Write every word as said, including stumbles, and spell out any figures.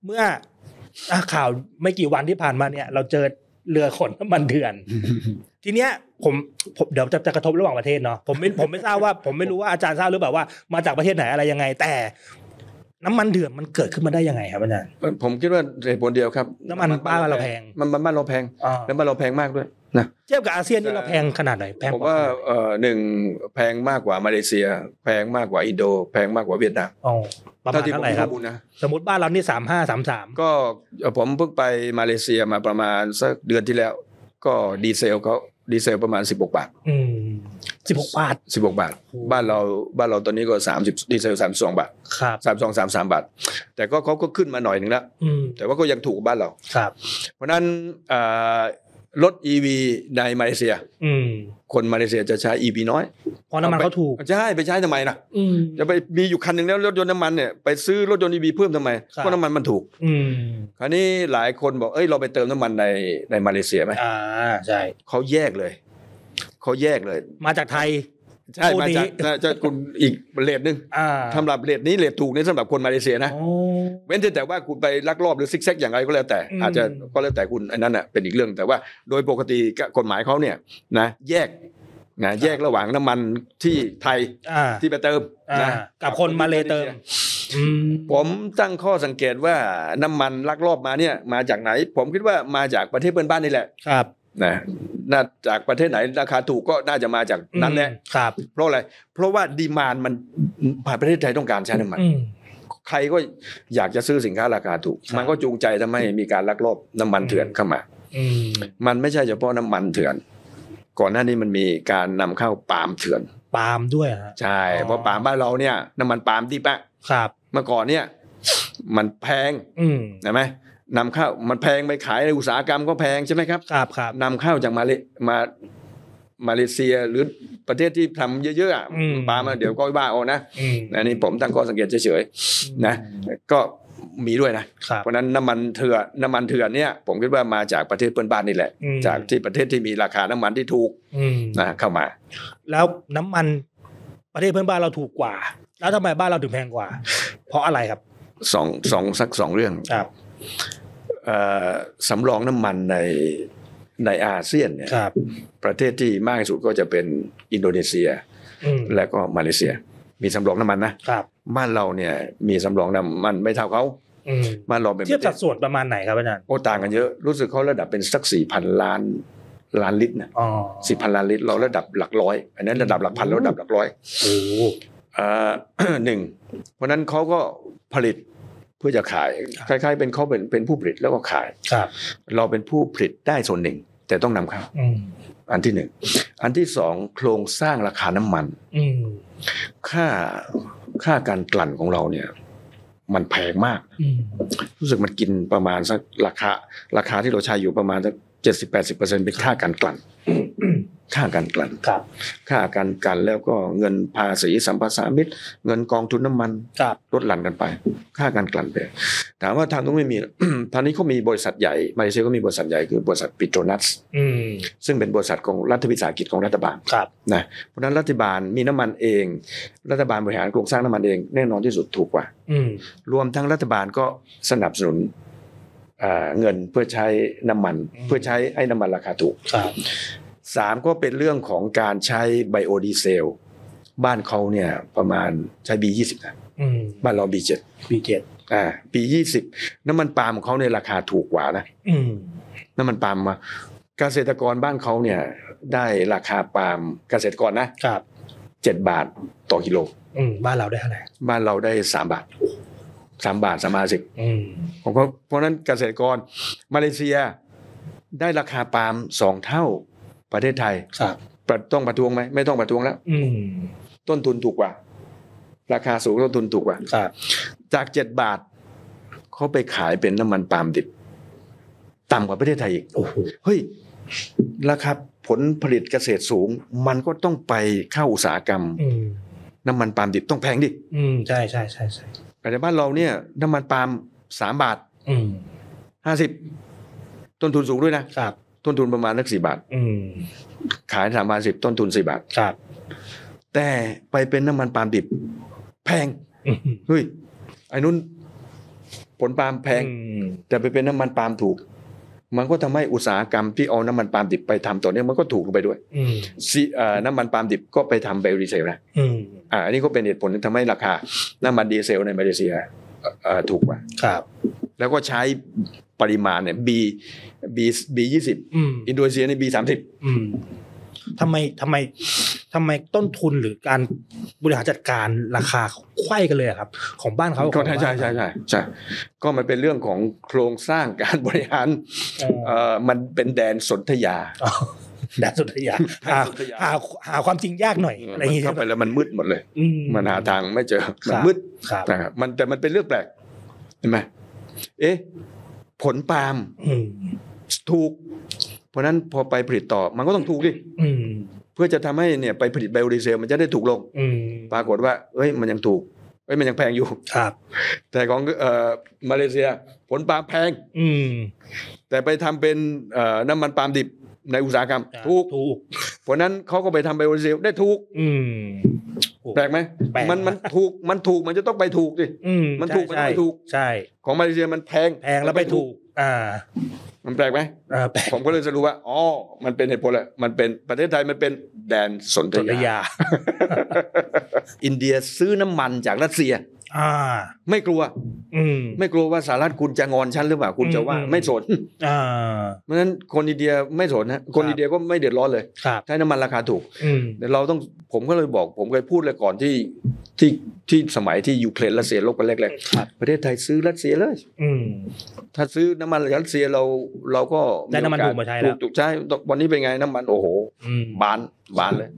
เมื่อข่าวไม่กี่วันที่ผ่านมาเนี่ยเราเจอเรือขนน้ำมันเถื่อน ทีเนี้ยผมผมเดี๋ยวจะจะกระทบระหว่างประเทศเนาะผมไม่ผมไม่ทราบว่าผมไม่รู้ว่าอาจารย์ทราบหรือเปล่าว่ามาจากประเทศไหนอะไรยังไงแต่น้ำมันเถื่อนมันเกิดขึ้นมาได้ยังไงครับอาจารย์ผมคิดว่าเหตุผลเดียวครับน้ำมันบ้านเราแพงมันบ้านเราแพงแล้วบ้านเราแพงมากด้วยนะเทียบกับอาเซียนนี่เราแพงขนาดไหนแพงผมว่าเอ่อหนึ่งแพงมากกว่ามาเลเซียแพงมากกว่าอินโดแพงมากกว่าเวียดนามอ๋อประมาณเท่าไหร่ครับสมมติบ้านเรานี่สามห้าสามสามก็ผมเพิ่งไปมาเลเซียมาประมาณสักเดือนที่แล้วก็ดีเซลเขาดีเซลประมาณสิบหกบาทอืมสิบหกบาทสิบหกบาทบ้านเราบ้านเราตอนนี้ก็สามสิบดีเซลสามสิบสองบาทครับสามสิบสอง สามสิบสามบาทแต่ก็เขาก็ขึ้นมาหน่อยนึงแล้วแต่ว่าก็ยังถูกบ้านเราครับเพราะนั้นอ่ารถ อี วี ในมาเลเซียคนมาเลเซียจะใช้ อี วี น้อยเพราะน้ำมันเขาถูกใช่ไปใช้ทำไมล่ะจะไปมีอยู่คันนึงแล้วรถยนต์น้ำมันเนี่ยไปซื้อรถยนต์ อี วี เพิ่มทำไมเพราะน้ำมันมันถูกคราวนี้หลายคนบอกเอ้ยเราไปเติมน้ำมันในในมาเลเซียไหมอ่าใช่เขาแยกเลยเขาแยกเลยมาจากไทยใช่มาจากจะคุณอีกเรทนึงสำหรับเรทนี้เรทถูกนี่สำหรับคนมาเลเซียนะเว้นแต่ว่าคุณไปลักลอบหรือซิกแซกอย่างไรก็แล้วแต่อาจจะก็แล้วแต่คุณอันนั้นอ่ะเป็นอีกเรื่องแต่ว่าโดยปกติกฎหมายเขาเนี่ยนะแยกนะแยกระหว่างน้ำมันที่ไทยที่ไปเติมนะกับคนมาเลเติมผมตั้งข้อสังเกตว่าน้ำมันลักลอบมาเนี่ยมาจากไหนผมคิดว่ามาจากประเทศเพื่อนบ้านนี่แหละครับนะน่าจากประเทศไหนราคาถูกก็น่าจะมาจากนั้นแหละครับเพราะอะไรเพราะว่าดีมานด์มันประเทศไทยต้องการใช้น้ำมันใครก็อยากจะซื้อสินค้าราคาถูกมันก็จูงใจทำให้มีการลักลอบน้ำมันเถื่อนเข้ามามันไม่ใช่เฉพาะน้ำมันเถื่อนก่อนหน้านี้มันมีการนำเข้าปาล์มเถื่อนปาล์มด้วยฮะใช่เพราะปาล์มบ้านเราเนี่ยน้ำมันปาล์มที่ปะครับเมื่อก่อนเนี่ยมันแพงใช่ไหมนำเข้ามันแพงไปขายในอุตสาหกรรมก็แพงใช่ไหมครับครับครับนำเข้าจากมาเลมามาเลเซียหรือประเทศที่ทำเยอะๆปามาเดี๋ยวก็ว่าเอานะอันนี้ผมตั้งข้อสังเกตเฉยๆนะก็มีด้วยนะเพราะนั้นน้ำมันเถื่อนน้ำมันเถื่อนเนี่ยผมคิดว่ามาจากประเทศเพื่อนบ้านนี่แหละจากที่ประเทศที่มีราคาน้ำมันที่ถูกนะเข้ามาแล้วน้ำมันประเทศเพื่อนบ้านเราถูกกว่าแล้วทำไมบ้านเราถึงแพงกว่าเพราะอะไรครับสองสองสักสองเรื่องครับสำรองน้ำมันในในอาเซียนเนี่ยประเทศที่มากที่สุดก็จะเป็นอินโดนีเซียและก็มาเลเซียมีสำรองน้ำมันนะบ้านเราเนี่ยมีสำรองน้ำมันไม่เท่าเขาบ้านเราเป็นเทียบสัดส่วนประมาณไหนครับอาจารย์โอ้ต่างกันเยอะรู้สึกเขาระดับเป็นสักสี่พันล้านล้านลิตรนะสี่พันล้านลิตรเราระดับหลักร้อยอันนั้นระดับหลักพันแล้วระดับหลักร้อยโอ้หนึ่งเพราะนั้นเขาก็ผลิตเพื่อจะขายคล้ายๆเป็นเขาเป็นเป็นผู้ผลิตแล้วก็ขายเราเป็นผู้ผลิตได้ส่วนหนึ่งแต่ต้องนำเข้าอันที่หนึ่งอันที่สองโครงสร้างราคาน้ำมันค่าค่าการกลั่นของเราเนี่ยมันแพงมากรู้สึกมันกินประมาณสักราคาราคาที่เราใช้อยู่ประมาณสักเจ็ดสิบแปดสิบเปอร์เซ็นต์เป็นค่าการกลั่นค่าการกลั่นค่าการกลั่นแล้วก็เงินภาษีสัมปทานมิตรเงินกองทุนน้ำมันลดหลั่นกันไปค่าการกลั่นไปถามว่าทางต้องไม่มี ทางนี้เขามีบริษัทใหญ่มาเลเซียก็มีบริษัทใหญ่คือบริษัทปิโตรนัสซึ่งเป็นบริษัทของรัฐวิสาหกิจของรัฐบาลนะเพราะฉะนั้นรัฐบาลมีน้ำมันเองรัฐบาลบริหารโครงสร้างน้ำมันเองแน่นอนที่สุดถูกกว่ารวมทั้งรัฐบาลก็สนับสนุนเงินเพื่อใช้น้ำมันเพื่อใช้ให้น้ำมันราคาถูกสามก็เป็นเรื่องของการใช้ไบโอดีเซลบ้านเขาเนี่ยประมาณใช้ บี ยี่สิบ นะบ้านเรา บี เจ็ดบี เจ็ดอ่า บี ยี่สิบน้ำมันปาล์มของเขาเนี่ยราคาถูกกว่านะน้ำมันปาล์มมาเกษตรกรบ้านเขาเนี่ยได้ราคาปาล์มเกษตรกรนะครับเจ็ดบาทต่อกิโลอืมบ้านเราได้เท่าไหร่บ้านเราได้สามบาทสามบาทสามบาทสิบของเขาเพราะนั้นเกษตรกรมาเลเซียได้ราคาปาล์มสองเท่าประเทศไทยต้องประท้วงไหมไม่ต้องประท้วงแล้วต้นทุนถูกกว่าราคาสูงต้นทุนถูกกว่าจากเจ็ดบาทเขาไปขายเป็นน้ำมันปาล์มดิบต่ำกว่าประเทศไทยอีกโอ้โหเฮ้ยราคาผลผลิตเกษตรสูงมันก็ต้องไปเข้าอุตสาหกรรมน้ำมันปาล์มดิบต้องแพงดิอืมใช่ใช่ใช่ใช่แต่บ้านเราเนี่ยน้ำมันปาล์มสามบาทห้าสิบต้นทุนสูงด้วยนะครับต้นทุนประมาณนักสี่บาทขายสามบาทสิบต้นทุนสี่บาทครับแต่ไปเป็นน้ำมันปาล์มดิบแพงเฮ้ยไอ้นู้นผลปาล์มแพงแต่ไปเป็นน้ำมันปาล์มถูกมันก็ทำให้อุตสาหกรรมที่เอาน้ำมันปาล์มดิบไปทำต่อเนื่องมันก็ถูกลงไปด้วยน้ำมันปาล์มดิบก็ไปทำไบโอดีเซลนะอ่าอันนี้ก็เป็นเหตุผลที่ทำให้ราคาน้ำมันดีเซลในมาเลเซียถูกกว่าครับแล้วก็ใช้ปริมาณเนี่ย B B B ยี่สิบอินโดนีเซียใน B สามสิบทำไมทำไมทำไมต้นทุนหรือการบริหารจัดการราคาไขว้กันเลยครับของบ้านเขาก็ใช่ใช่ใช่ใช่ใช่ก็มันเป็นเรื่องของโครงสร้างการบริหารเอ่อมันเป็นแดนสนธยาแดนสนธยาหาหาหาความจริงยากหน่อยอะไรอย่างเงี้ยเข้าไปแล้วมันมืดหมดเลยมันหาทางไม่เจอมันมืดนะครับมันแต่มันเป็นเรื่องแปลกเห็นไหมเอ๊ะผลปาล์มถูกเพราะนั้นพอไปผลิตต่อมันก็ต้องถูกดิเพื่อจะทำให้เนี่ยไปผลิตไบโอดีเซลมันจะได้ถูกลงปรากฏว่าเอ้ยมันยังถูกเอ้ยมันยังแพงอยู่ครับแต่ของเอ่อมาเลเซียผลปาล์มแพงแต่ไปทำเป็นเอ่อน้ำมันปาล์มดิบในอุตสาหกรรมถูกถูกเพราะนั้นเขาก็ไปทำไบโอดีเซลได้ถูกแปลกไหมมันมันถูกมันถูกมันจะต้องไปถูกดิมันถูกมันต้องไปถูกใช่ของมาเลเซียมันแพงแพงแล้วไปถูกอ่ามันแปลกไหมผมก็เลยจะรู้ว่าอ๋อมันเป็นเหตุผลแหละมันเป็นประเทศไทยมันเป็นแดนสนธยา อินเดียซื้อน้ำมันจากรัสเซียอ่าไม่กลัวอืมไม่กลัวว่าสหรัฐคุณจะงอนฉันหรือเปล่าคุณจะว่าไม่สนอ่าเพราะฉะนั้นคนอินเดียไม่สนนะคนอินเดียก็ไม่เดือดร้อนเลยใช้น้ำมันราคาถูกแต่เราต้องผมก็เลยบอกผมเคยพูดเลยก่อนที่ที่ที่สมัยที่ยูเครนรัสเซียลบกันแรกๆประเทศไทยซื้อรัสเซียเลยถ้าซื้อน้ำมันรัสเซียเราเราก็ได้น้ำมันถูกมาใช้แล้วถูกใช้วันนี้เป็นไงน้ำมันโอ้โหบานบานเลย